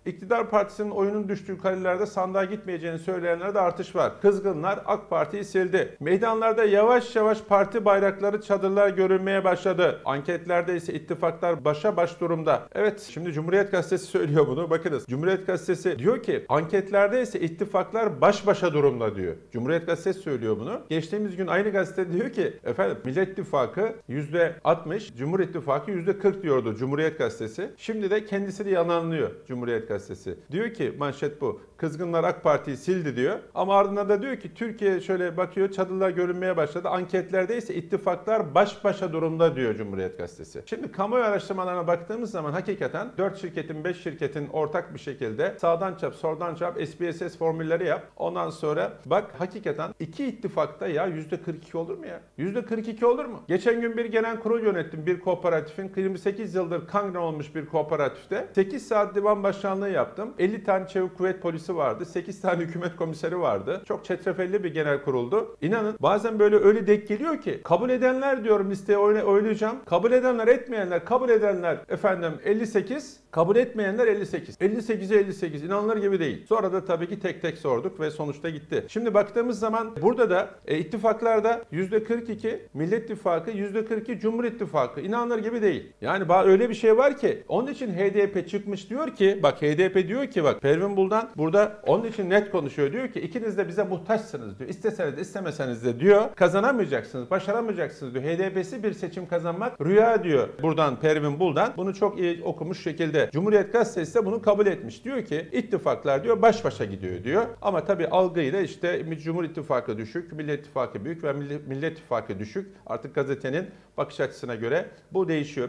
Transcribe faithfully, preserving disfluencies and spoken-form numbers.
İktidar partisinin oyunun düştüğü karelerde sandığa gitmeyeceğini söyleyenlerde artış var. Kızgınlar AK Parti'yi sildi. Meydanlarda yavaş yavaş parti bayrakları, çadırlar görülmeye başladı. Anketlerde ise ittifaklar başa baş durumda. Evet, şimdi Cumhuriyet Gazetesi söylüyor bunu. Bakınız, Cumhuriyet Gazetesi diyor ki anketlerde ise ittifaklar baş başa durumda diyor. Cumhuriyet Gazetesi söylüyor bunu. Geçtiğimiz gün aynı gazete diyor ki efendim Millet İttifakı yüzde altmış, Cumhur İttifakı yüzde kırk diyordu Cumhuriyet Gazetesi. Şimdi de kendisi de yalanlıyor Cumhuriyet Gazetesi. Diyor ki manşet bu. Kızgınlar AK Parti'yi sildi diyor. Ama ardından da diyor ki Türkiye şöyle bakıyor, çadırlar görünmeye başladı. Anketlerde ise ittifaklar baş başa durumda diyor Cumhuriyet Gazetesi. Şimdi kamuoyu araştırmalarına baktığımız zaman hakikaten dört şirketin, beş şirketin ortak bir şekilde sağdan çap, soldan çap S P S S formülleri yap. Ondan sonra bak hakikaten iki ittifakta ya yüzde kırk iki olur mu ya? yüzde kırk iki olur mu? Geçen gün bir genel kurul yönettim bir kooperatifin. yirmi sekiz yıldır kangren olmuş bir kooperatifte. sekiz saat divan başkanlığı yaptım. elli tane çevik kuvvet polisi vardı. sekiz tane hükümet komiseri vardı. Çok çetrefelli bir genel kuruldu. İnanın bazen böyle öyle denk geliyor ki kabul edenler diyorum listeye oylayacağım. Kabul edenler, etmeyenler, kabul edenler efendim elli sekiz, kabul etmeyenler elli sekiz. elli sekize elli sekiz inanılır gibi değil. Sonra da tabii ki tek tek sorduk ve sonuçta gitti. Şimdi baktığımız zaman burada da e, ittifaklarda yüzde kırk iki Millet İttifakı, yüzde kırk iki Cumhur İttifakı. İnanılır gibi değil. Yani öyle bir şey var ki onun için H D P çıkmış diyor ki bak H D P diyor ki bak Pervin Buldan burada onun için net konuşuyor. Diyor ki ikiniz de bize muhtaçsınız diyor. İsteseniz de istemeseniz de diyor kazanamayacaksınız, başaramayacaksınız diyor. H D P'si bir seçim kazanmak rüya diyor. Buradan Pervin Buldan bunu çok iyi okumuş şekilde. Cumhuriyet Gazetesi de bunu kabul etmiş. Diyor ki ittifaklar diyor baş başa gidiyor diyor. Ama tabii algıyla işte Cumhur İttifakı düşük, Millet İttifakı büyük ve Millet İttifakı düşük. Artık gazetenin bakış açısına göre bu değişiyor.